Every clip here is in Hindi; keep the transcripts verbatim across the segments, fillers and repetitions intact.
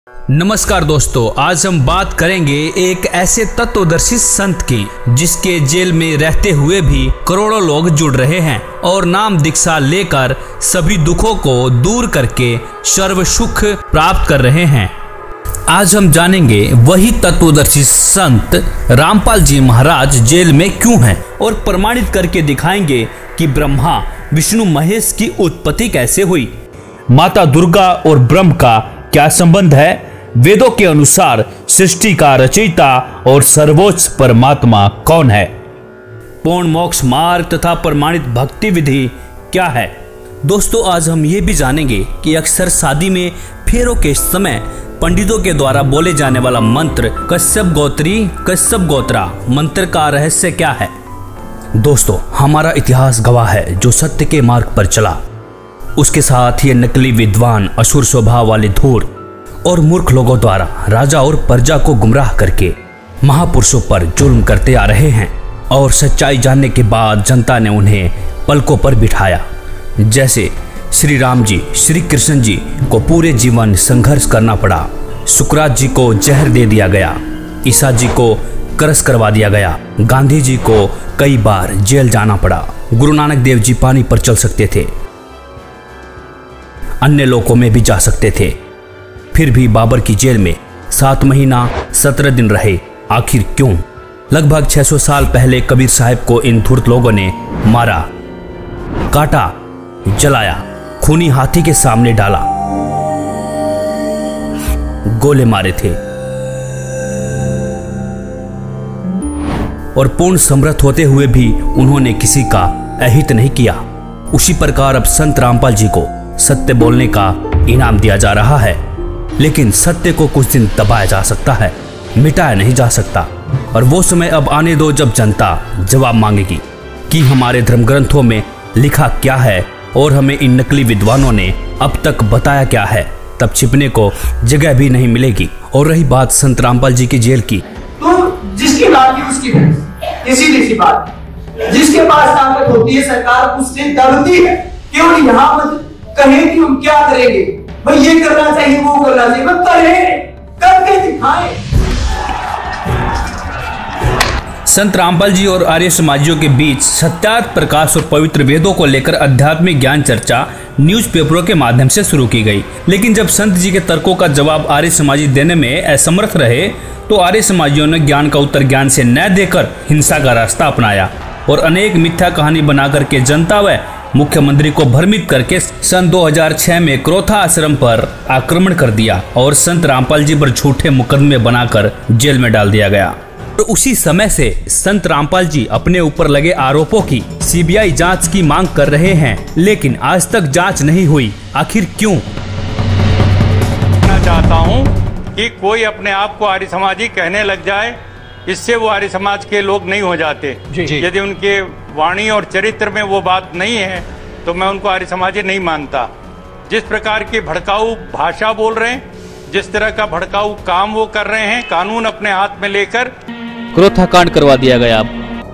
नमस्कार दोस्तों, आज हम बात करेंगे एक ऐसे तत्वदर्शी संत की जिसके जेल में रहते हुए भी करोड़ों लोग जुड़ रहे हैं और नाम दीक्षा लेकर सभी दुखों को दूर करके सर्व सुख प्राप्त कर रहे हैं। आज हम जानेंगे वही तत्वदर्शी संत रामपाल जी महाराज जेल में क्यों हैं और प्रमाणित करके दिखाएंगे कि ब्रह्मा विष्णु महेश की उत्पत्ति कैसे हुई, माता दुर्गा और ब्रह्म का क्या संबंध है, वेदों के अनुसार सृष्टि का रचयिता और सर्वोच्च परमात्मा कौन है, पूर्ण मोक्ष मार्ग तथा प्रमाणित भक्ति विधि क्या है। दोस्तों, आज हम ये भी जानेंगे कि अक्सर शादी में फेरों के समय पंडितों के द्वारा बोले जाने वाला मंत्र कश्यप गोत्री कश्यप गोत्रा मंत्र का रहस्य क्या है। दोस्तों, हमारा इतिहास गवाह है जो सत्य के मार्ग पर चला, उसके साथ ये नकली विद्वान असुर स्वभाव वाले धूर्त और मूर्ख लोगों द्वारा राजा और प्रजा को गुमराह करके महापुरुषों पर जुल्म करते आ रहे हैं और सच्चाई जानने के बाद जनता ने उन्हें पलकों पर बिठाया। जैसे श्री राम जी, श्री कृष्ण जी को पूरे जीवन संघर्ष करना पड़ा, सुकरात जी को जहर दे दिया गया, ईसा जी को करस करवा दिया गया, गांधी जी को कई बार जेल जाना पड़ा, गुरु नानक देव जी पानी पर चल सकते थे, अन्य लोकों में भी जा सकते थे, फिर भी बाबर की जेल में सात महीना सत्रह दिन रहे। आखिर क्यों? लगभग छह सौ साल पहले कबीर साहब को इन धूर्त लोगों ने मारा, काटा, जलाया, खूनी हाथी के सामने डाला, गोले मारे थे और पूर्ण समर्थ होते हुए भी उन्होंने किसी का अहित नहीं किया। उसी प्रकार अब संत रामपाल जी को सत्य बोलने का इनाम दिया जा रहा है, लेकिन सत्य को कुछ दिन दबाया जा सकता है, मिटाया नहीं जा सकता। और वो समय अब आने दो जब जनता जवाब मांगेगी कि हमारे धर्म ग्रंथों में लिखा क्या है और हमें इन नकली विद्वानों ने अब तक बताया क्या है। तब छिपने को जगह भी नहीं मिलेगी। और रही बात संत रामपाल जी की जेल की, तो जिसकी लाठी उसकी भैंस, सीधी सी बात। जिसके पास ताकत होती है सरकार उससे दबती है। केवल यहाँ मत कहे कि हम क्या करेंगे, भाई ये करना चाहिए वो करना चाहिए, बस करें, करके दिखाएं। संत रामपाल जी और आर्य समाजियों के बीच सत्यार्थ प्रकाश और पवित्र वेदों को लेकर आध्यात्मिक ज्ञान चर्चा न्यूज़पेपरों के माध्यम से शुरू की गई। लेकिन जब संत जी के तर्कों का जवाब आर्य समाजी देने में असमर्थ रहे तो आर्य समाजियों ने ज्ञान का उत्तर ज्ञान से न देकर हिंसा का रास्ता अपनाया और अनेक मिथ्या कहानी बनाकर के जनता व मुख्यमंत्री को भ्रमित करके सन दो हज़ार छह में क्रोथा आश्रम पर आक्रमण कर दिया और संत रामपाल जी पर झूठे मुकदमे बनाकर जेल में डाल दिया गया। तो उसी समय से संत रामपाल जी अपने ऊपर लगे आरोपों की सीबीआई जांच की मांग कर रहे हैं, लेकिन आज तक जांच नहीं हुई। आखिर क्यों? मैं चाहता हूं कि कोई अपने आप को आर्य समाजी कहने लग जाए, इससे वो आर्य समाज के लोग नहीं हो जाते। यदि उनके वाणी और चरित्र में वो बात नहीं है तो मैं उनको आर्य समाजी नहीं मानता। जिस प्रकार की भड़काऊ भाषा बोल रहे हैं, जिस तरह का भड़काऊ काम वो कर रहे हैं, कानून अपने हाथ में लेकर क्रोथा कांड करवा दिया गया।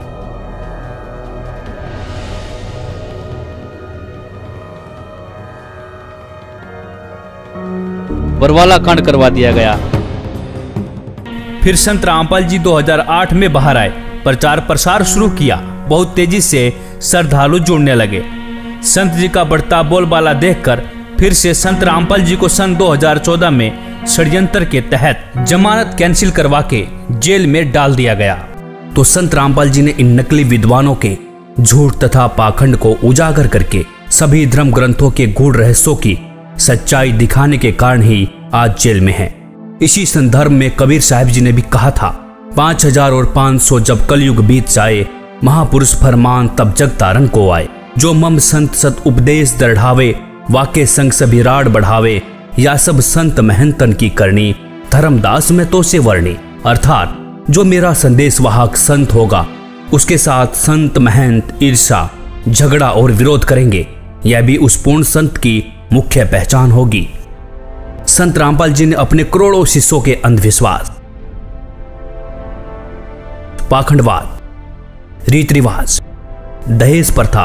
बरवाला कांड करवा दिया गया। फिर संत रामपाल जी दो हज़ार आठ में बाहर आए, प्रचार प्रसार शुरू किया, बहुत तेजी से श्रद्धालु जुड़ने लगे। संत जी का बढ़ता बोलबाला देखकर फिर से संत रामपाल जी को सन दो हज़ार चौदह में षड्यंत्र के तहत जमानत कैंसिल करवा के जेल में डाल दिया गया। तो संत रामपाल जी ने इन नकली विद्वानों के झूठ तथा पाखंड को उजागर करके सभी धर्म ग्रंथों के गूढ़ रहस्यों की सच्चाई दिखाने के कारण ही आज जेल में है। इसी संदर्भ में कबीर साहब जी ने भी कहा था, पांच हजार और पांच सौ जब कलयुग बीत जाए, महापुरुष फरमान तब जग तारन को आए। जो मम संत सत उपदेश दृढ़ावे, वाके संग सभी राड बढ़ावे, या सब संत महंतन की करनी, धर्मदास में तो से वर्णी। अर्थात जो मेरा संदेश वाहक संत होगा उसके साथ संत महंत ईर्षा, झगड़ा और विरोध करेंगे, यह भी उस पूर्ण संत की मुख्य पहचान होगी। संत रामपाल जी ने अपने करोड़ों शिष्यों के अंधविश्वास, पाखंडवाद, रीति रिवाज, दहेज प्रथा,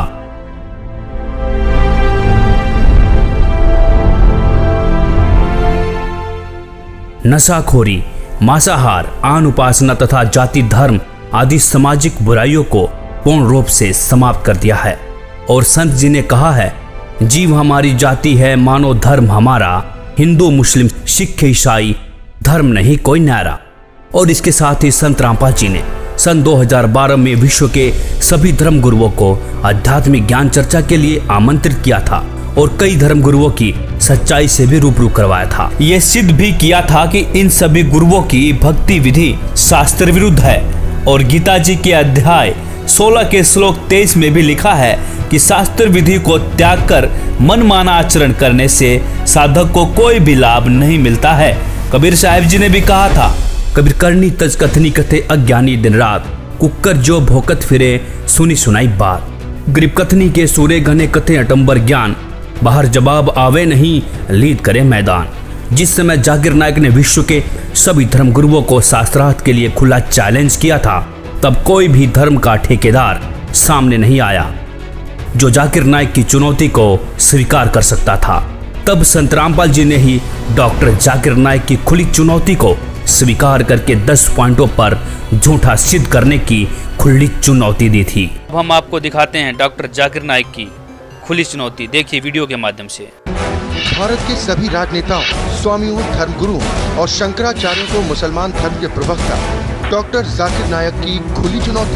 नशाखोरी, मांसाहार, आन उपासना तथा जाति धर्म आदि सामाजिक बुराइयों को पूर्ण रूप से समाप्त कर दिया है। और संत जी ने कहा है, जीव हमारी जाति है, मानो धर्म हमारा, हिंदू मुस्लिम सिख ईसाई धर्म नहीं कोई न्यारा। और इसके साथ ही संत रामपाल जी ने सन दो हज़ार बारह में विश्व के सभी धर्म गुरुओं को आध्यात्मिक ज्ञान चर्चा के लिए आमंत्रित किया था और कई धर्म गुरुओं की सच्चाई से भी रूबरू करवाया था। यह सिद्ध भी किया था कि इन सभी गुरुओं की भक्ति विधि शास्त्र विरुद्ध है। और गीता जी के अध्याय सोलह के श्लोक तेईस में भी लिखा है कि शास्त्र विधि को त्याग कर मनमाना आचरण करने से साधक को कोई भी लाभ नहीं मिलता है। कबीर साहिब जी ने भी कहा था, कबीर करनी तज कथनी कथे अज्ञानी दिन रात, कुकर जो भोकत फिरे सुनी सुनाई बात। गरीब कथनी के सूरे घने कथे अटंबर ज्ञान, बाहर जवाब आवे नहीं लीद करे मैदान। जिस समय जाकिर नायक ने विश्व के सभी धर्म गुरुओं को शास्त्रार्थ के लिए खुला चैलेंज किया था, तब कोई भी धर्म का ठेकेदार सामने नहीं आया जो जाकिर नायक की चुनौती को स्वीकार कर सकता था। तब संत रामपाल जी ने ही डॉक्टर जाकिर नायक की खुली चुनौती को स्वीकार करके दस पॉइंटों पर झूठा सिद्ध करने की खुली चुनौती दी थी। अब हम आपको दिखाते हैं डॉक्टर जाकिर नायक की खुली चुनौती, देखिए वीडियो के माध्यम से। भारत के सभी राजनेताओं, स्वामियों, धर्मगुरुओं और शंकराचार्यों को मुसलमान धर्म के प्रवक्ता डॉक्टर जाकिर नायक की खुली चुनौती।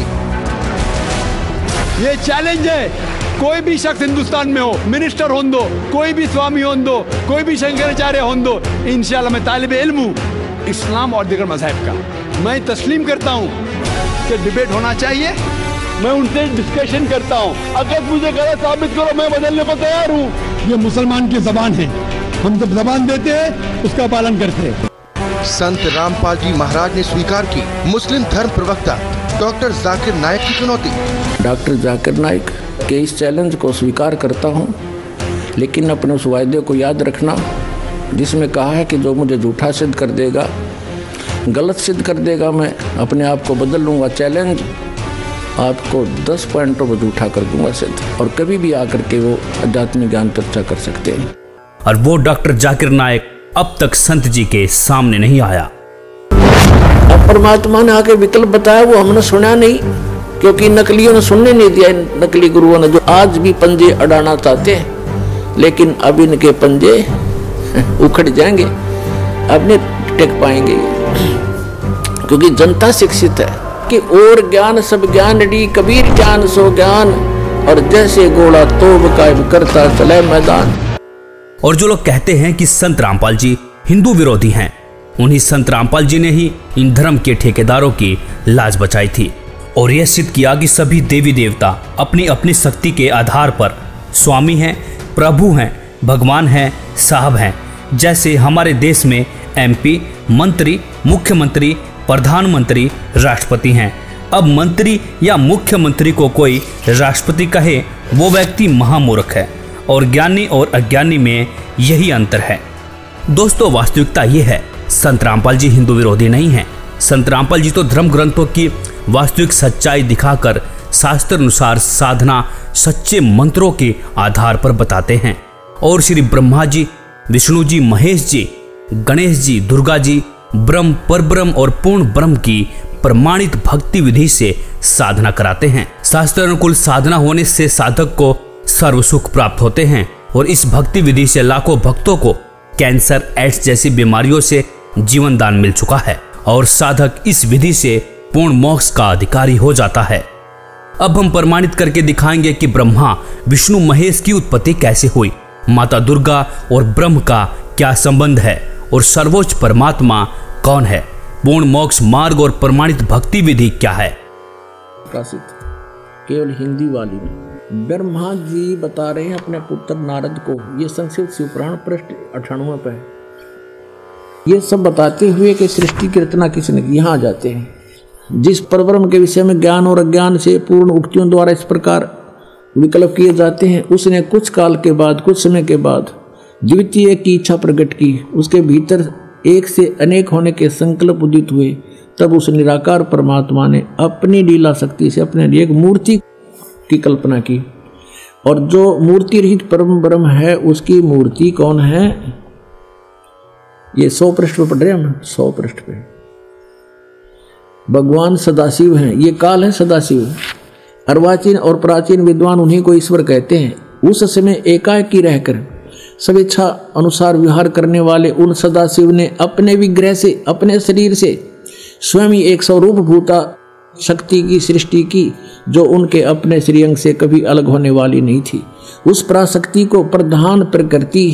ये चैलेंज है, कोई भी शख्स हिंदुस्तान में हो, मिनिस्टर हों दो, कोई भी स्वामी हों दो, कोई भी शंकराचार्य हों दो, इंशाल्लाह मैं तालिबे इल्म हूँ इस्लाम और दीगर मज़हब का। मैं तस्लीम करता हूँ कि डिबेट होना चाहिए, मैं उनसे डिस्कशन करता हूँ, अगर मुझे गलत साबित करो मैं बदलने को तैयार हूँ। ये मुसलमान की जबान है, हम जब जबान देते हैं उसका पालन करते हैं। संत रामपाल जी महाराज ने स्वीकार की मुस्लिम धर्म प्रवक्ता डॉक्टर जाकिर नायक की चुनौती। डॉक्टर जाकिर नायक के इस चैलेंज को स्वीकार करता हूँ, लेकिन अपने उस वायदे को याद रखना जिसमें कहा है कि जो मुझे झूठा सिद्ध कर देगा, गलत सिद्ध कर देगा, मैं अपने आप को बदल लूँगा। चैलेंज आपको दस पॉइंटों पर झूठा कर दूंगा सिद्ध, और कभी भी आकर के वो आध्यात्मिक ज्ञान चर्चा कर सकते हैं। और वो डॉक्टर जाकिर नायक अब तक संत जी के सामने नहीं आया। अब परमात्मा ने आके विकल्प बताया, वो हमने सुना नहीं, क्योंकि नकलियों ने सुनने नहीं दिया। नकली गुरुओं ने जो आज भी पंजे अड़ाना चाहते हैं, लेकिन अब इनके पंजे उखड़ जाएंगे, अब नहीं टेक पाएंगे, क्योंकि जनता शिक्षित है कि और ज्ञान सब ज्ञान डी, कबीर ज्ञान सो ज्ञान, और जैसे घोड़ा तोब कायम करता चले मैदान। और जो लोग कहते हैं कि संत रामपाल जी हिंदू विरोधी हैं, उन्हीं संत रामपाल जी ने ही इन धर्म के ठेकेदारों की लाज बचाई थी और यह सिद्ध किया कि सभी देवी देवता अपनी अपनी शक्ति के आधार पर स्वामी हैं, प्रभु हैं, भगवान हैं, साहब हैं। जैसे हमारे देश में एमपी, मंत्री, मुख्यमंत्री, प्रधानमंत्री, राष्ट्रपति हैं। अब मंत्री या मुख्यमंत्री को कोई राष्ट्रपति कहे, वो व्यक्ति महामूर्ख है, और ज्ञानी और अज्ञानी में यही अंतर है। दोस्तों, वास्तविकता ये है, संत रामपाल जी हिंदू विरोधी नहीं हैं। संत रामपाल जी तो धर्म ग्रंथों की वास्तविक सच्चाई दिखाकर शास्त्र अनुसार साधना सच्चे मंत्रों के आधार पर बताते हैं, और श्री ब्रह्मा जी, विष्णु जी, महेश जी, गणेश जी, दुर्गा जी ब्रह्म, परब्रह्म और पूर्ण ब्रह्म की प्रमाणित भक्ति विधि से साधना कराते हैं। शास्त्र अनुकूल साधना होने से साधक को सर्व सुख प्राप्त होते हैं, और इस भक्ति विधि से लाखों भक्तों को कैंसर, एड्स जैसी बीमारियों से जीवन दान मिल चुका है, और साधक इस विधि से पूर्ण मोक्ष का अधिकारी हो जाता है। अब हम प्रमाणित करके दिखाएंगे कि ब्रह्मा, विष्णु, महेश की उत्पत्ति कैसे हुई, माता दुर्गा और ब्रह्म का क्या संबंध है, और सर्वोच्च परमात्मा कौन है, पूर्ण मोक्ष मार्ग और प्रमाणित भक्ति विधि क्या है। प्रकाशित केवल हिंदी वाली में ब्रह्मा जी बता रहे हैं अपने पुत्र नारद को, ये संस्कृत शिवपुराण पृष्ठ अठानवे पे है। ये सब बताते हुए कि सृष्टि की रचना किसने की। यहाँ आ जाते हैं, जिस परब्रह्म के विषय में ज्ञान और अज्ञान से पूर्ण उक्तियों द्वारा इस प्रकार विकल्प किए जाते हैं, उसने कुछ काल के बाद, कुछ समय के बाद द्वितीय की इच्छा प्रकट की, उसके भीतर एक से अनेक होने के संकल्प उदित हुए। तब उस निराकार परमात्मा ने अपनी लीला शक्ति से अपने लिए एक मूर्ति की कल्पना की, और जो मूर्ति रहित परम ब्रह्म है उसकी मूर्ति कौन है, ये सौ पृष्ठ पे पढ़ रहे हैं हम, सौ पृष्ठ पे। भगवान सदाशिव हैं, ये काल है सदाशिव। अर्वाचीन और प्राचीन विद्वान उन्हीं को ईश्वर कहते हैं। उस समय एकाकी रहकर स्वेच्छा अनुसार विहार करने वाले उन सदाशिव ने अपने विग्रह से, अपने शरीर से स्वयं ही एक स्वरूप भूता शक्ति की सृष्टि की, जो उनके अपने श्रीअंग से कभी अलग होने वाली नहीं थी। उस पराशक्ति को प्रधान प्रकृति,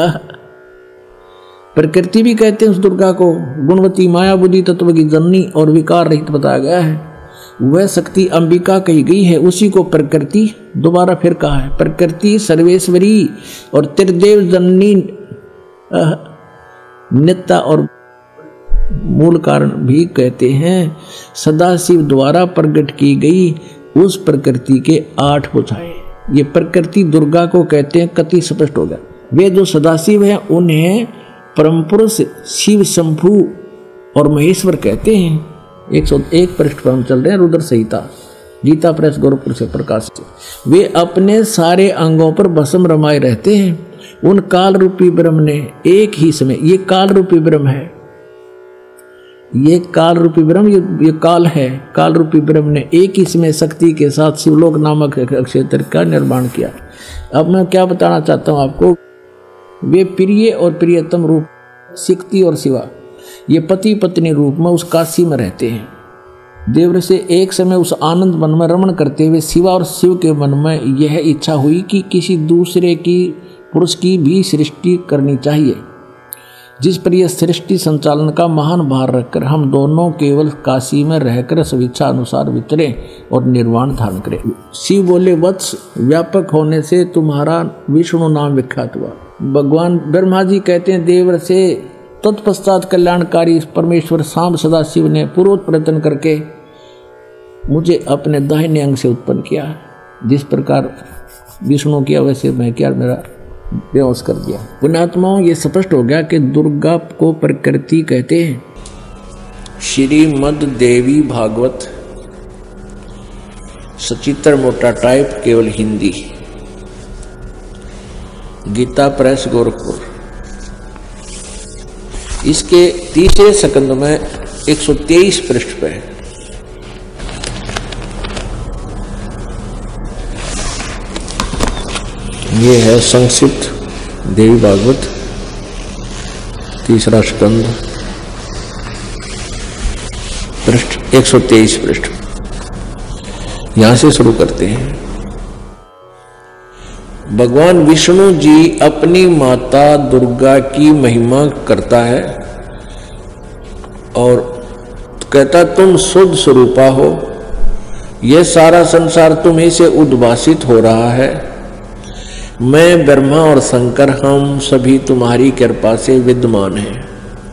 प्रकृति भी कहते हैं उस दुर्गा को। गुणवती माया बुद्धि तत्व की जननी और विकार रहित बताया गया है। वह शक्ति अंबिका कही गई है, उसी को प्रकृति दोबारा फिर कहा है। प्रकृति सर्वेश्वरी और त्रिदेव जननी नित्या और मूल कारण भी कहते हैं। सदाशिव द्वारा प्रकट की गई उस प्रकृति के आठ बुझाए, ये प्रकृति दुर्गा को कहते हैं। कति स्पष्ट हो गया। वे जो सदाशिव हैं उन्हें परम पुरुष शिव शंभु और महेश्वर कहते हैं। एक सौ एक पृष्ठ पर हम चल रहे हैं, रुद्र संहिता, गीता प्रेस गोरखपुर से प्रकाशित। वे अपने सारे अंगों पर भस्म रमाए रहते हैं। उन काल रूपी ब्रह्म ने एक ही समय, ये काल रूपी ब्रह्म है, ये काल रूपी ब्रह्म, ये, ये काल है, काल रूपी ब्रह्म ने एक ही समय शक्ति के साथ शिवलोक नामक क्षेत्र का निर्माण किया। अब मैं क्या बताना चाहता हूँ आपको, वे प्रिय और प्रियतम रूप शक्ति और शिवा, ये पति पत्नी रूप में उस काशी में रहते हैं। देवर से एक समय उस आनंद मन में रमण करते हुए शिवा और शिव के मन में यह इच्छा हुई कि किसी दूसरे की पुरुष की भी सृष्टि करनी चाहिए, जिस पर यह सृष्टि संचालन का महान भार रखकर हम दोनों केवल काशी में रहकर स्वेच्छा अनुसार विचरे और निर्वाण धारण करें। शिव बोले, वत्स व्यापक होने से तुम्हारा विष्णु नाम विख्यात हुआ। भगवान ब्रह्मा जी कहते हैं, देवर से तत्पश्चात कल्याणकारी परमेश्वर सांब सदाशिव ने पूर्वोत्तर प्रयत्न करके मुझे अपने दाहिने अंग से उत्पन्न किया। जिस प्रकार विष्णु किया वैसे मैं क्या मेरा बेहोश कर दिया। पुण्यात्माओं, ये स्पष्ट हो गया कि दुर्गा को प्रकृति कहते हैं। श्रीमद् देवी भागवत सचित्र मोटा टाइप, केवल हिंदी, गीता प्रेस गोरखपुर। इसके तीसरे सकंद में एक सौ तेईस पृष्ठ पे ये है संक्षिप्त देवी भागवत तीसरा स्कंद, पृष्ठ एक सौ तेईस पृष्ठ। यहां से शुरू करते हैं। भगवान विष्णु जी अपनी माता दुर्गा की महिमा करता है और कहता, तुम शुद्ध स्वरूपा हो, यह सारा संसार तुम्हीं से उद्भासित हो रहा है। मैं ब्रह्मा और शंकर हम सभी तुम्हारी कृपा से विद्यमान हैं।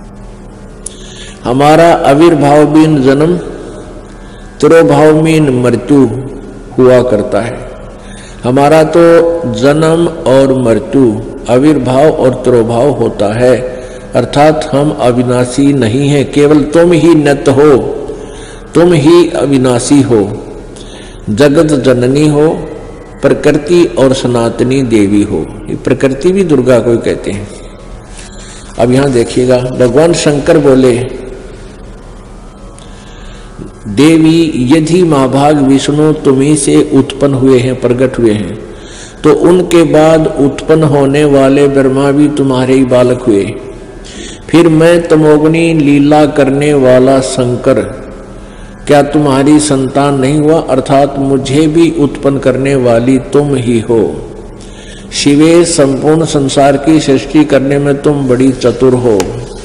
हमारा आविर्भाव बिन जन्म, तिरोभाव बिन मृत्यु हुआ करता है। हमारा तो जन्म और मृत्यु, आविर्भाव और तिरोभाव होता है, अर्थात हम अविनाशी नहीं हैं। केवल तुम ही नित्य हो, तुम ही अविनाशी हो, जगत जननी हो, प्रकृति और सनातनी देवी हो। ये प्रकृति भी दुर्गा को ही कहते हैं। अब यहां देखिएगा, भगवान शंकर बोले, देवी यदि महाभाग विष्णु तुम्हीं से उत्पन्न हुए हैं, प्रकट हुए हैं, तो उनके बाद उत्पन्न होने वाले ब्रह्मा भी तुम्हारे ही बालक हुए। फिर मैं तमोगुनी लीला करने वाला शंकर क्या तुम्हारी संतान नहीं हुआ, अर्थात मुझे भी उत्पन्न करने वाली तुम ही हो। शिवे, संपूर्ण संसार की सृष्टि करने में तुम बड़ी चतुर हो।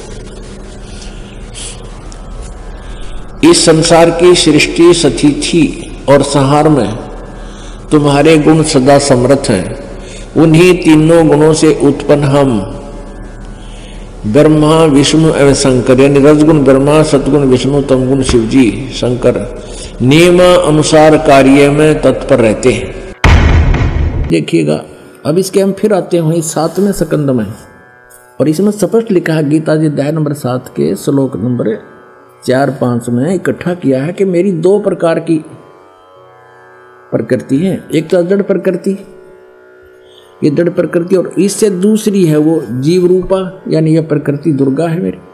इस संसार की सृष्टि, स्थिति और संहार में तुम्हारे गुण सदा समर्थ हैं। उन्हीं तीनों गुणों से उत्पन्न हम ब्रह्मा, विष्णु एवं शंकर, यानी रजगुण ब्रह्मा, सतगुण विष्णु, तमगुण शिव जी शंकर, नियम अनुसार कार्य में तत्पर रहते हैं। देखिएगा, अब इसके हम फिर आते हैं सातवें सकंद में, और इसमें स्पष्ट लिखा है, गीता जी अध्याय नंबर सात के श्लोक नंबर चार पांच में इकट्ठा किया है कि मेरी दो प्रकार की प्रकृति है। एक तो जड़ प्रकृति, ये दृढ़ प्रकृति, और इससे दूसरी है वो जीव रूपा, यानी यह प्रकृति दुर्गा है मेरी।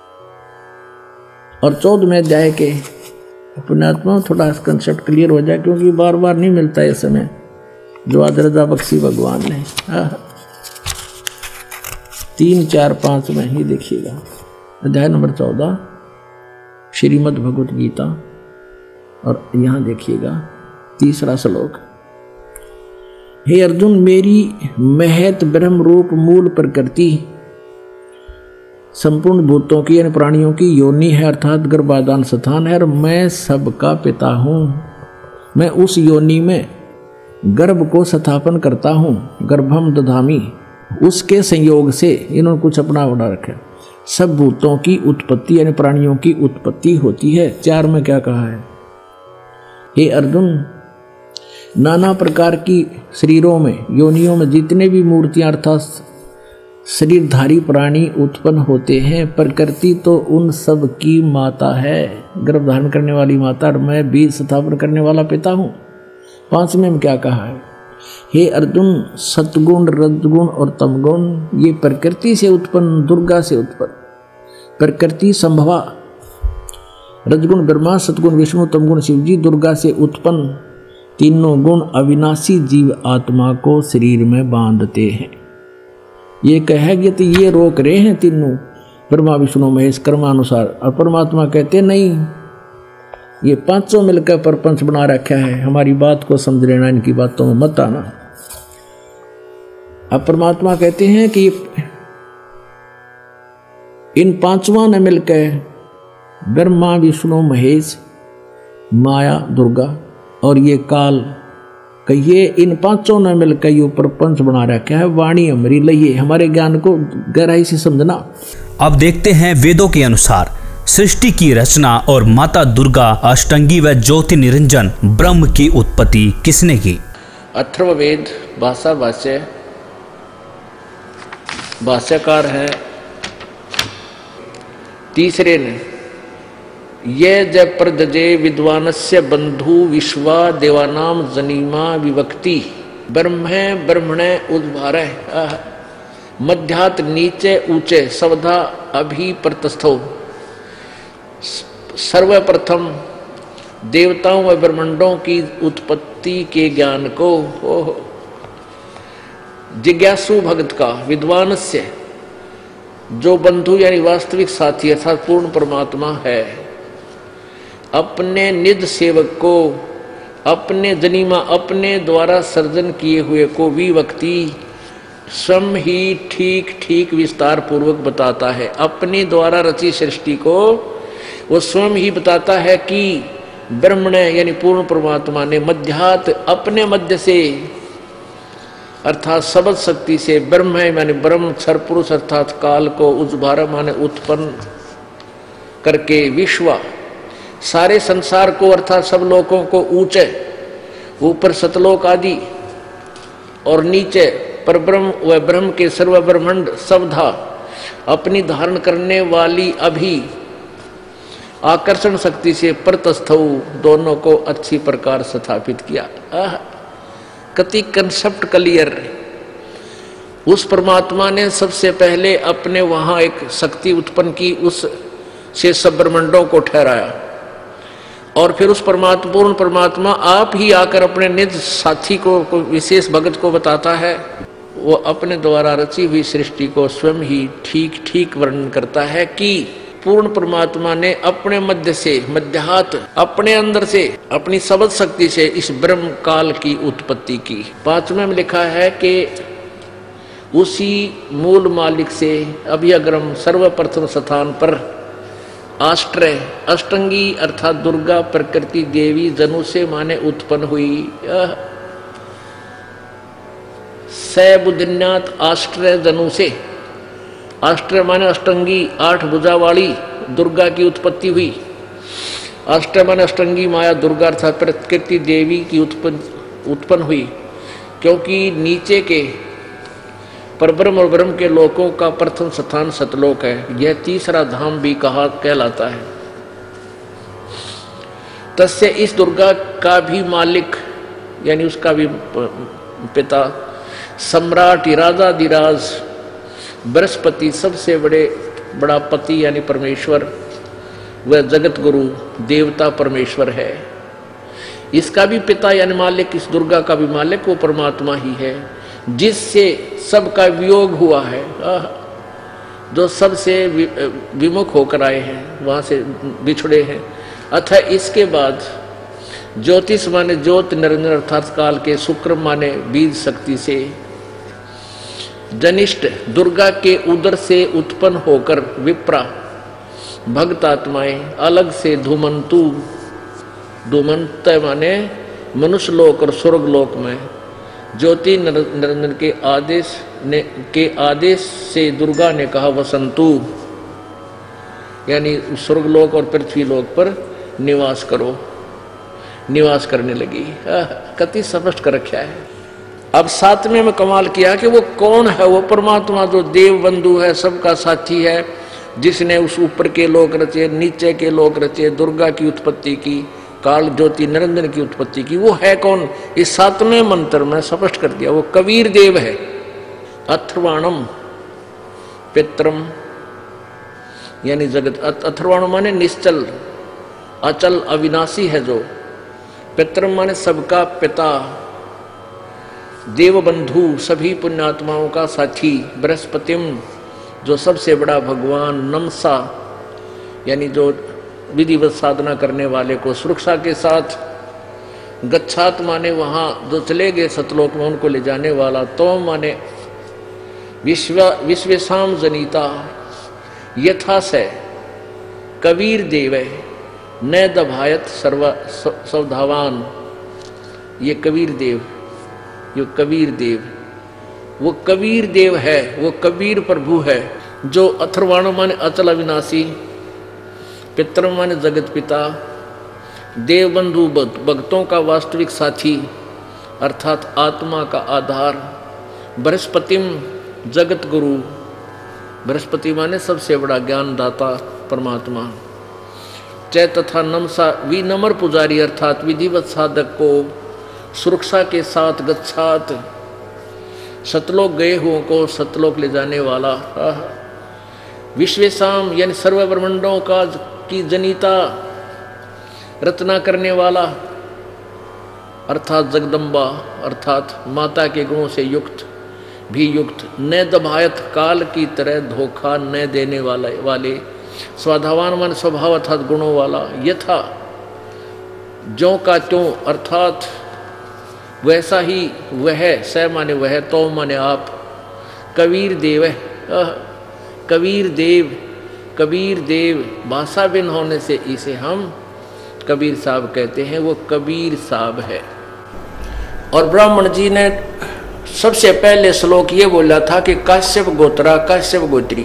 और चौदहवें अध्याय के अपने आत्मा में थोड़ा कंसेप्ट क्लियर हो जाए, क्योंकि बार बार नहीं मिलता है समय जो आज रजा बख्शी भगवान ने। तीन चार पांच में ही देखिएगा, अध्याय नंबर चौदह श्रीमद् भगवत गीता, और यहां देखिएगा तीसरा श्लोक। हे अर्जुन, मेरी महत ब्रह्म रूप मूल प्रकृति संपूर्ण भूतों की यानी प्राणियों की योनि है, अर्थात गर्भाधान स्थान है, और मैं सबका पिता हूं। मैं उस योनि में गर्भ को स्थापन करता हूं, गर्भम दधामी। उसके संयोग से इन्होंने कुछ अपना बना रखा, सब भूतों की उत्पत्ति यानी प्राणियों की उत्पत्ति होती है। चार में क्या कहा है, हे अर्जुन, नाना प्रकार की शरीरों में योनियों में जितने भी मूर्तियां अर्थात शरीरधारी प्राणी उत्पन्न होते हैं, प्रकृति तो उन सब की माता है, गर्भ धारण करने वाली माता, और मैं बीज स्थापन करने वाला पिता हूं। पांचवें में क्या कहा है, हे अर्जुन, सतगुण रजगुण और तमगुण ये प्रकृति से उत्पन्न, दुर्गा से उत्पन्न, प्रकृति संभवा, रजगुण ब्रह्मा, सतगुण विष्णु, तमगुण शिव जी, दुर्गा से उत्पन्न तीनों गुण अविनाशी जीव आत्मा को शरीर में बांधते हैं। ये कहेंगे तो ये रोक रहे हैं तीनों, ब्रह्मा विष्णु महेश कर्मानुसार, और परमात्मा कहते नहीं, ये पांचों मिलकर परपंच बना रखा है, हमारी बात को समझ लेना, इनकी बातों में मत आना। अब परमात्मा कहते हैं कि इन पांचवा ने मिलकर ब्रह्मा विष्णु महेश माया दुर्गा और ये काल कहिए, इन पांचों ने मिलकर ये प्रपंच बना रखा है। वाणी हमारी लइए, हमारे ज्ञान को गहराई से समझना। अब देखते हैं वेदों के अनुसार सृष्टि की रचना और माता दुर्गा अष्टंगी व ज्योति निरंजन ब्रह्म की उत्पत्ति किसने की। अथर्ववेद भाषा भाष्य, भाष्यकार है तीसरे ने, ये जब प्रदजे विद्वानस्य बंधु विश्वा देवानाम जनीमा विभक्ति ब्रह्म ब्रह्मणे उद्भारे मध्यात नीचे ऊंचे सवधा अभी प्रतस्थो। सर्वप्रथम देवताओं व ब्रह्मांडों की उत्पत्ति के ज्ञान को जिज्ञासु भक्त का, विद्वानस्य जो बंधु यानी वास्तविक साथी अर्थात पूर्ण परमात्मा है, अपने निज सेवक को, अपने जनीमा अपने द्वारा सर्जन किए हुए को विभक्ति स्वयं ही ठीक ठीक विस्तार पूर्वक बताता है। अपने द्वारा रची सृष्टि को वो स्वयं ही बताता है कि ब्रह्मण यानी पूर्ण परमात्मा ने मध्यात अपने मध्य से अर्थात सबद शक्ति से ब्रह्म है माने ब्रह्म क्षर पुरुष अर्थात काल को उद्भार माने उत्पन्न करके विश्व सारे संसार को अर्थात सब लोगों को ऊंचे ऊपर सतलोक आदि और नीचे परब्रह्म व ब्रह्म के सर्व ब्रह्मांड सबधा अपनी धारण करने वाली अभी आकर्षण शक्ति से प्रतस्थ दोनों को अच्छी प्रकार स्थापित किया। आह कति कंसेप्ट क्लियर। उस परमात्मा ने सबसे पहले अपने वहां एक शक्ति उत्पन्न की, उस से सब ब्रह्मांडों को ठहराया और फिर उस परमात्मा पूर्ण परमात्मा आप ही आकर अपने निज साथी को, को विशेष भगत को बताता है। वो अपने द्वारा रची हुई सृष्टि को स्वयं ही ठीक ठीक वर्णन करता है कि पूर्ण परमात्मा ने अपने मध्य से मध्यात अपने अंदर से अपनी सबद शक्ति से इस ब्रह्म काल की उत्पत्ति की। पांचवें में लिखा है कि उसी मूल मालिक से अभ्यग्रम सर्वप्रथम स्थान पर आष्ट्रय अष्टंगी अर्थात दुर्गा प्रकृति देवी जनु से माने उत्पन्न हुई। सैबुद्धिन्यात आष्ट्रय जनु से, आष्ट्रय माने अष्टंगी आठ भुजा वाली दुर्गा की उत्पत्ति हुई। आष्ट्रय माने अष्टंगी माया दुर्गा अर्थात प्रकृति देवी की उत्पन्न उत्पन्न हुई, क्योंकि नीचे के परब्रह्म और ब्रह्म के लोकों का प्रथम स्थान सतलोक है। यह तीसरा धाम भी कहा कहलाता है। तस्य इस दुर्गा का भी मालिक यानी उसका भी पिता सम्राट राजाधिराज बृहस्पति सबसे बड़े बड़ा पति यानी परमेश्वर, वह जगत गुरु देवता परमेश्वर है। इसका भी पिता यानी मालिक, इस दुर्गा का भी मालिक वो परमात्मा ही है, जिससे सबका वियोग हुआ है, जो सबसे विमुख होकर आए हैं, वहां से बिछड़े हैं। अतः इसके बाद ज्योतिष माने ज्योत निरंजन अर्थात काल के, शुक्र माने बीज शक्ति से, जनिष्ठ दुर्गा के उदर से उत्पन्न होकर विप्रा भक्त आत्माएं अलग से धूमंतु, धूमंत माने मनुष्य लोक और स्वर्ग लोक में ज्योति निरंजन के आदेश ने के आदेश से दुर्गा ने कहा वसंतु, यानी स्वर्गलोक और पृथ्वी लोक पर निवास करो, निवास करने लगी। कति स्पष्ट कर रखा है। अब सातवें में कमाल किया कि वो कौन है, वो परमात्मा जो देव बंधु है, सबका साथी है, जिसने उस ऊपर के लोक रचे, नीचे के लोक रचे, दुर्गा की उत्पत्ति की, काल ज्योति निरंजन की उत्पत्ति की, वो है कौन? इस सातवें मंत्र में स्पष्ट कर दिया, वो कबीर देव है। अथर्वाणम पित्रम यानी जगत, अथर्वाण माने निश्चल अचल अविनाशी है जो, पित्रम माने सबका पिता, देव बंधु सभी पुण्यात्माओं का साथी, बृहस्पतिम जो सबसे बड़ा भगवान, नमसा यानी जो विधिवत साधना करने वाले को सुरक्षा के साथ, गच्छात माने वहां जो चले गए सतलोक में उनको ले जाने वाला, तो माने विश्व विश्वेशाम जनिता यथा से कबीर देव न दभायत सर्व सवधावान, ये कबीर देव, ये कबीर देव, वो कबीर देव है, वो कबीर प्रभु है, जो अथर्वाण माने अचल अविनाशी, पितर माने जगत पिता, देव बंधु भक्तों का वास्तविक साथी अर्थात आत्मा का आधार, बृहस्पतिम जगत गुरु, बृहस्पति माने सबसे बड़ा ज्ञानदाता परमात्मा, चै तथा नमसा विनम्र पुजारी अर्थात विधिवत साधक को सुरक्षा के साथ गच्छात सतलोक गए हुओं को सतलोक ले जाने वाला, विश्वेशाम यानी सर्व ब्रह्मांडों का की जनिता रचना करने वाला अर्थात जगदम्बा अर्थात माता के गुणों से युक्त भी युक्त, न दभायत काल की तरह धोखा न देने वाला वाले, स्वाधावान मन स्वभाव अर्थात गुणों वाला, यथा ज्यों का त्यों अर्थात वैसा ही वह, स माने वह, तो माने आप, कबीर देव है, कबीर देव, कबीर देव भाषा बिन होने से इसे हम कबीर साहब कहते हैं, वो कबीर साहब है। और ब्राह्मण जी ने सबसे पहले श्लोक ये बोला था कि काश्यप गोत्रा काश्यप गोत्री,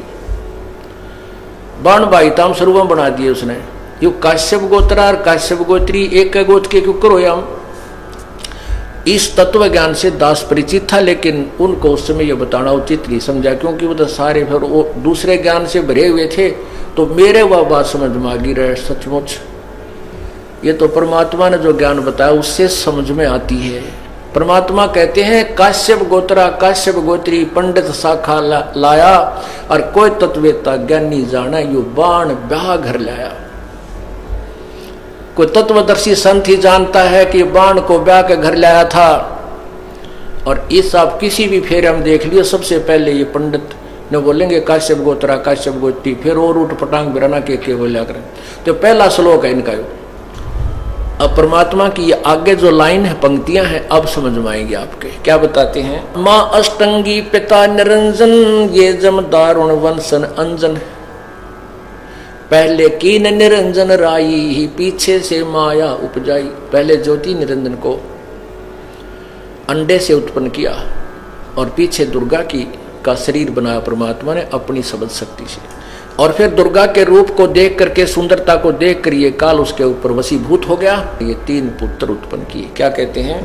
बाण बाईताम स्वरूप बना दिए उसने, यू काश्यप गोत्रा और काश्यप गोत्री एक गोत्र के क्यों करो हम। इस तत्व ज्ञान से दास परिचित था, लेकिन उनको उस समय यह बताना उचित नहीं समझा, क्योंकि वो तो सारे फिर वो दूसरे ज्ञान से भरे हुए थे, तो मेरे वह बात समझ में आ गई रहे। सचमुच ये तो परमात्मा ने जो ज्ञान बताया उससे समझ में आती है। परमात्मा कहते हैं काश्यप गोत्रा काश्यप गोत्री पंडित शाखा ला, लाया और कोई तत्वेता ज्ञानी जाना यू बाण ब्याह घर लाया। कोई तत्वदर्शी संत ही जानता है कि बाण को ब्याह के घर लाया था। और इस आप किसी भी फेरे हम देख लियो, सबसे पहले ये पंडित ने बोलेंगे काश्यप गोत्रा काश्यप गोत्री, फिर और उठ पटांग बिराना के के बोलिया करें। तो पहला श्लोक है इनका। अब परमात्मा की ये आगे जो लाइन है, पंक्तियां हैं, अब समझ में आएंगे आपके। क्या बताते हैं? माँ अष्टंगी पिता निरंजन ये जम दारुण वंशन अंजन, पहले कीन निरंजन राई ही पीछे से माया उपजाई। पहले ज्योति निरंजन को अंडे से उत्पन्न किया और पीछे दुर्गा की का शरीर बनाया परमात्मा ने अपनी शब्द शक्ति से। और फिर दुर्गा के रूप को देख करके, सुंदरता को देख कर ये काल उसके ऊपर वशीभूत हो गया। ये तीन पुत्र उत्पन्न किए। क्या कहते हैं?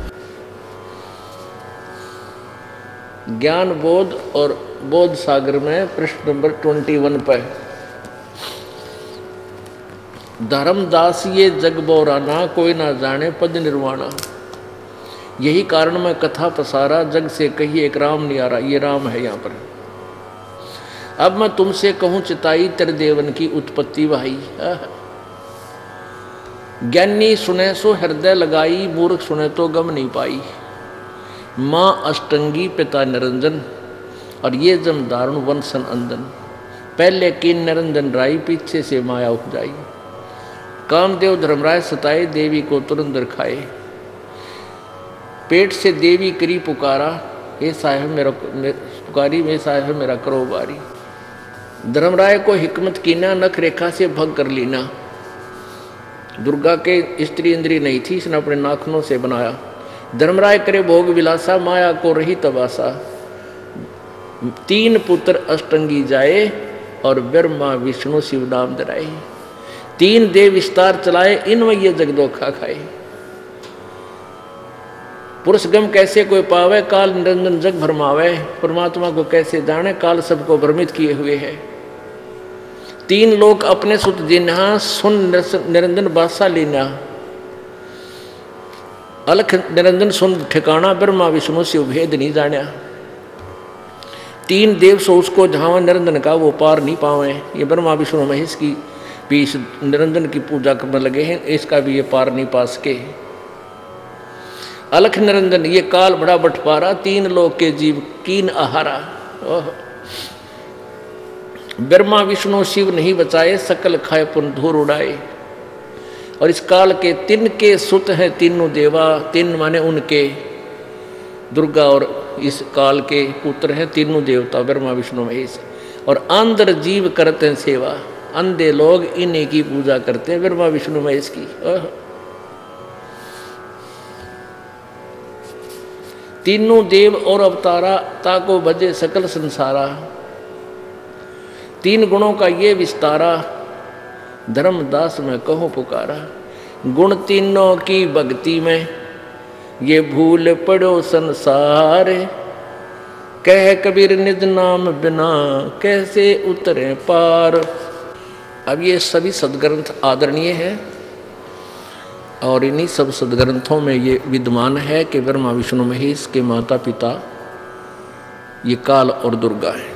ज्ञान बोध और बोध सागर में पृष्ठ नंबर इक्कीस पर, धर्मदास ये जग बोराना कोई ना जाने पद निर्वाणा। यही कारण मैं कथा पसारा, जग से कही एक राम नहीं आ रहा। ये राम है यहाँ पर। अब मैं तुमसे कहूँ चिताई तेरे देवन की उत्पत्ति भाई। ज्ञानी सुने सो हृदय लगाई, मूर्ख सुने तो गम नहीं पाई। माँ अष्टंगी पिता निरंजन, और ये जम दारुण वंशन अंदन। पहले कीन निरंजन राई, पीछे से माया उपजाई। कामदेव धर्मराय सताए, देवी को तुरंत रखाए। पेट से देवी करी पुकारा, ये साहेब मेरा पुकारी में साहेब मेरा करो बारी। धर्मराय को हिकमत कीना, नख रेखा से भग कर लीना। दुर्गा के स्त्री इंद्री नहीं थी, इसने अपने नाखनों से बनाया। धर्मराय करे भोग विलासा, माया को रही तबासा। तीन पुत्र अष्टंगी जाए, और ब्रह्मा विष्णु शिव नाम धराए। तीन देव विस्तार चलाए, इनमें ये जगदोखा खाए। पुरुष गम कैसे कोई पावे, काल निरंजन जग भरमावे। परमात्मा को कैसे जाने, काल सबको भ्रमित किए हुए है। तीन लोक अपने सुत जिन्हा, सुन निरंजन बादशाह लीना। अलख निरंजन सुन ठिकाना, ब्रह्मा विष्णु शिव भेद नहीं जाना। तीन देव सो उसको झावा, निरंजन का वो पार नहीं पावे। ये ब्रह्मा विष्णु महेश की भी इस निरंजन की पूजा करने लगे हैं, इसका भी ये पार नहीं पा सके। अलख निरंजन ये काल बड़ा बटपारा, तीन लोक के जीव कीन आहारा। ओह ब्रह्मा विष्णु शिव नहीं बचाए, सकल खाए पुन धूर उड़ाए। और इस काल के तीन के सुत हैं तीनों देवा, तीन माने उनके दुर्गा, और इस काल के पुत्र हैं तीनों देवता ब्रह्मा विष्णु महेश। और आंध्र जीव करते हैं सेवा, अंधे लोग इन्हीं की पूजा करते हैं, ब्रह्मा विष्णु महेश की। तीनों देव और अवतारा, ताको भजे सकल संसारा। तीन गुणों का ये विस्तारा, धर्मदास में कहूँ पुकारा। गुण तीनों की भक्ति में, ये भूल पड़ो संसार। कह कबीर निज नाम बिना, कैसे उतरे पार। अब ये सभी सदग्रंथ आदरणीय है, और इन्हीं सब सदग्रंथों में ये विद्यमान है कि ब्रह्मा विष्णु महेश के माता पिता ये काल और दुर्गा है।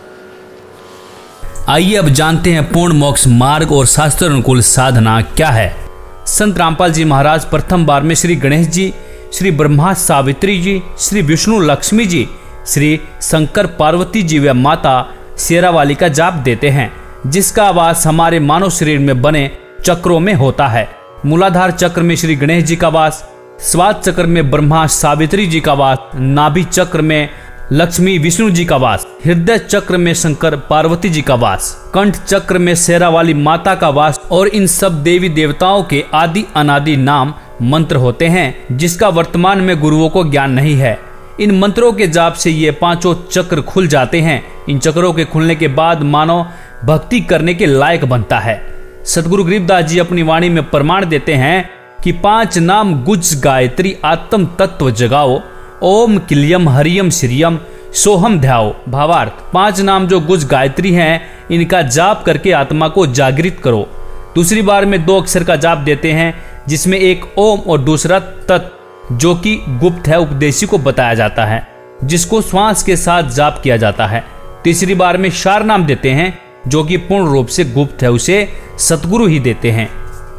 आइए अब जानते हैं पूर्ण मोक्ष मार्ग और शास्त्र अनुकूल साधना क्या है। संत रामपाल जी महाराज प्रथम बार में श्री गणेश जी, श्री ब्रह्मा सावित्री जी, श्री विष्णु लक्ष्मी जी, श्री शंकर पार्वती जी व माता शेरावाली का जाप देते हैं, जिसका आवास हमारे मानव शरीर में बने चक्रों में होता है। मूलाधार चक्र में श्री गणेश जी का वास, स्वाद चक्र में ब्रह्मा सावित्री जी का वास, नाभि चक्र में लक्ष्मी विष्णु जी का वास, हृदय चक्र में शंकर पार्वती जी का वास, कंठ चक्र में शेरावाली माता का वास, और इन सब देवी देवताओं के आदि अनादि नाम मंत्र होते हैं, जिसका वर्तमान में गुरुओं को ज्ञान नहीं है। इन मंत्रों के जाप से ये पांचों चक्र खुल जाते हैं। इन चक्रों के खुलने के बाद मानव भक्ति करने के लायक बनता है। सदगुरु गरीबदास जी अपनी वाणी में प्रमाण देते हैं कि पांच नाम गुज गायत्री आत्म तत्व जगाओ, ओम किलियम हरियम श्रियम सोहम ध्याओ। भावार्थ, पांच नाम जो गुज गायत्री हैं, इनका जाप करके आत्मा को जागृत करो। दूसरी बार में दो अक्षर का जाप देते हैं, जिसमें एक ओम और दूसरा तत्, जो कि गुप्त है, उपदेशी को बताया जाता है, जिसको श्वास के साथ जाप किया जाता है। तीसरी बार में शार नाम देते हैं, जो कि पूर्ण रूप से गुप्त है, उसे सतगुरु ही देते हैं।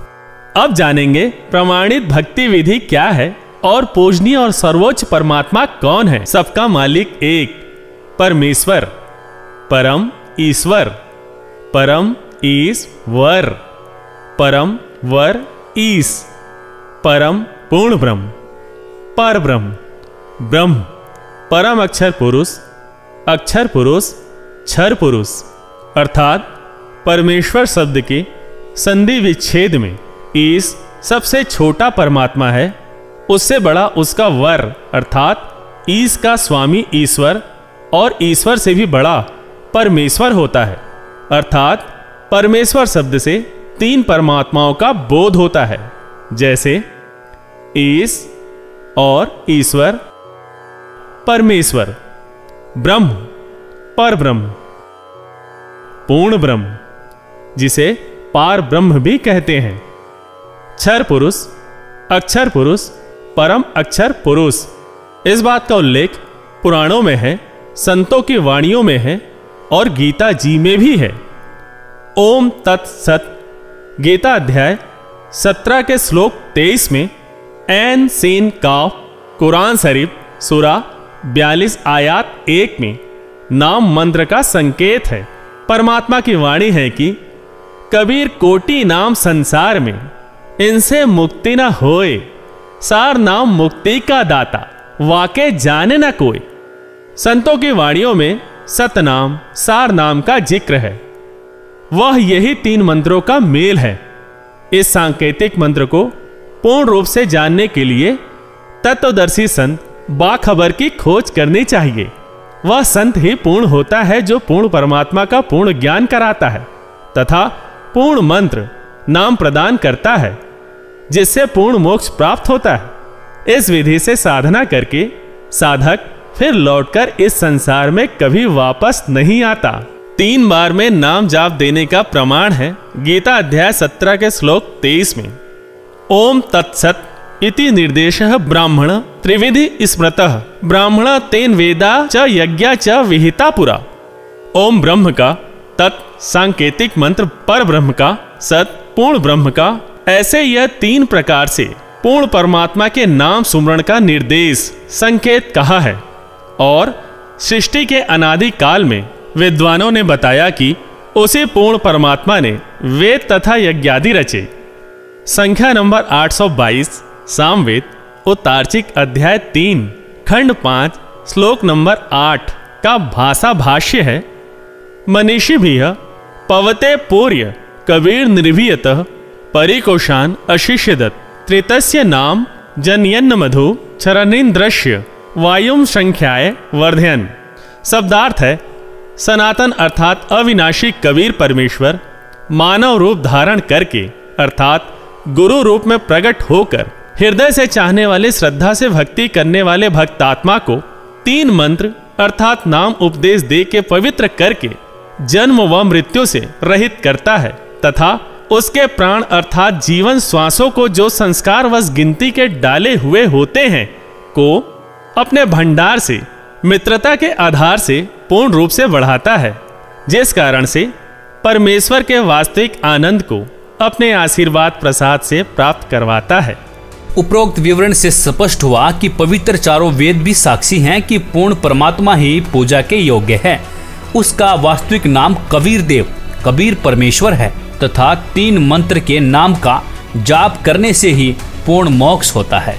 अब जानेंगे प्रमाणित भक्ति विधि क्या है और पूजनीय और सर्वोच्च परमात्मा कौन है। सबका मालिक एक परमेश्वर, परम ईश्वर, परम ईश्वर, परम वर ईश, परम पूर्ण ब्रह्म, पर ब्रह्म, ब्रह्म, परम अक्षर पुरुष, अक्षर पुरुष, क्षर पुरुष, अर्थात परमेश्वर शब्द के संधि विच्छेद में ईश सबसे छोटा परमात्मा है, उससे बड़ा उसका वर अर्थात ईश का स्वामी ईश्वर, और ईश्वर से भी बड़ा परमेश्वर होता है। अर्थात परमेश्वर शब्द से तीन परमात्माओं का बोध होता है, जैसे ईश और ईश्वर, परमेश्वर, ब्रह्म, पर ब्रह्म, पूर्ण ब्रह्म, जिसे पार ब्रह्म भी कहते हैं, क्षर पुरुष, अक्षर पुरुष, परम अक्षर पुरुष। इस बात का उल्लेख पुराणों में है, संतों की वाणियों में है और गीता जी में भी है। ओम तत्सत गीता अध्याय सत्रह के श्लोक तेईस में एन सीन काफ कुरान शरीफ सूरा बयालीस आयात एक में नाम मंत्र का संकेत है। परमात्मा की वाणी है कि कबीर कोटि नाम संसार में, इनसे मुक्ति न होए, सार नाम मुक्ति का दाता, वाके जाने न कोई। संतों की वाणियों में सतनाम सार नाम का जिक्र है। वह यही तीन मंत्रों का मेल है। इस सांकेतिक मंत्र को पूर्ण रूप से जानने के लिए तत्वदर्शी संत बाखबर की खोज करनी चाहिए। वह संत ही पूर्ण होता है जो पूर्ण परमात्मा का पूर्ण ज्ञान कराता है तथा पूर्ण मंत्र नाम प्रदान करता है, जिससे पूर्ण मोक्ष प्राप्त होता है। इस विधि से साधना करके साधक फिर लौटकर इस संसार में कभी वापस नहीं आता। तीन बार में नाम जाप देने का प्रमाण है गीता अध्याय सत्रह के श्लोक तेईस में ओम तत्सत इति निर्देशः ब्राह्मण त्रिविधि स्मृतः ब्राह्मण तेन वेदा च यज्ञा च विहिता पुरा। ओम ब्रह्म का, तत् सांकेतिक मंत्र पर ब्रह्म का, सत पूर्ण ब्रह्म का, ऐसे यह तीन प्रकार से पूर्ण परमात्मा के नाम सुमरण का निर्देश संकेत कहा है। और सृष्टि के अनादि काल में विद्वानों ने बताया कि उसी पूर्ण परमात्मा ने वेद तथा यज्ञादि रचे। संख्या नंबर आठ सौ बाईस सामवेद उत्तार्चिक अध्याय तीन खंड पांच श्लोक नंबर आठ का भाषा भाष्य है। मनीषी भी पवते पूर्य कबीर निर्भीयतः परिकोशान अशिष्यदत् त्रितस्य नाम जनयन्न मधु चरणीन्द्रश्य वायुम संख्याय वर्धयन। शब्दार्थ है, सनातन अर्थात अविनाशी कबीर परमेश्वर मानव रूप धारण करके अर्थात गुरु रूप में प्रकट होकर हृदय से चाहने वाले श्रद्धा से भक्ति करने वाले भक्तात्मा को तीन मंत्र अर्थात नाम उपदेश दे के पवित्र करके जन्म व मृत्यु से रहित करता है तथा उसके प्राण अर्थात जीवन श्वासों को जो संस्कार वश गिनती के डाले हुए होते हैं को अपने भंडार से मित्रता के आधार से पूर्ण रूप से बढ़ाता है, जिस कारण से परमेश्वर के वास्तविक आनंद को अपने आशीर्वाद प्रसाद से प्राप्त करवाता है। उपरोक्त विवरण से स्पष्ट हुआ कि पवित्र चारों वेद भी साक्षी हैं कि पूर्ण परमात्मा ही पूजा के योग्य है। उसका वास्तविक नाम कबीर देव कबीर परमेश्वर है तथा तीन मंत्र के नाम का जाप करने से ही पूर्ण मोक्ष होता है।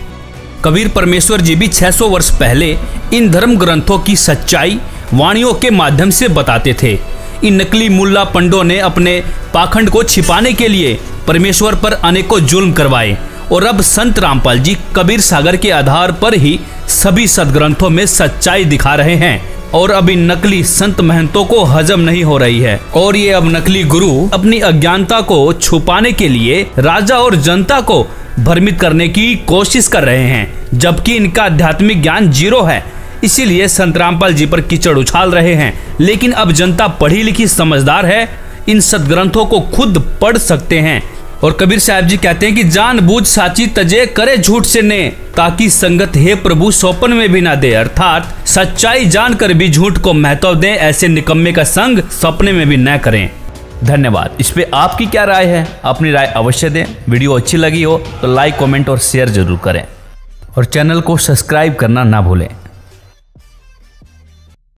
कबीर परमेश्वर जी भी छह सौ वर्ष पहले इन धर्म ग्रंथों की सच्चाई वाणियों के माध्यम से बताते थे। इन नकली मुल्ला पंडों ने अपने पाखंड को छिपाने के लिए परमेश्वर पर अनेकों जुल्म करवाए और अब संत रामपाल जी कबीर सागर के आधार पर ही सभी सदग्रंथों में सच्चाई दिखा रहे हैं और अब इन नकली संत महंतों को हजम नहीं हो रही है और ये अब नकली गुरु अपनी अज्ञानता को छुपाने के लिए राजा और जनता को भ्रमित करने की कोशिश कर रहे हैं, जबकि इनका आध्यात्मिक ज्ञान जीरो है। इसीलिए संत रामपाल जी पर कीचड़ उछाल रहे हैं। लेकिन अब जनता पढ़ी लिखी समझदार है, इन सदग्रंथों को खुद पढ़ सकते हैं। और कबीर साहब जी कहते हैं कि जानबूझ साची तजे करे झूठ से ने, ताकि संगत हे प्रभु सौपन में भी ना दे। अर्थात सच्चाई जानकर भी झूठ को महत्व दें, ऐसे निकम्मे का संग सपने में भी न करें। धन्यवाद। इस पे आपकी क्या राय है? अपनी राय अवश्य दें। वीडियो अच्छी लगी हो तो लाइक कमेंट और शेयर जरूर करें और चैनल को सब्सक्राइब करना ना भूलें।